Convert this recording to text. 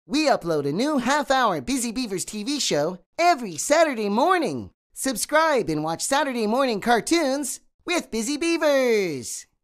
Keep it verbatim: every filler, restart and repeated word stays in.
We upload a new half-hour Busy Beavers T V show every Saturday morning. Subscribe and watch Saturday morning cartoons with Busy Beavers.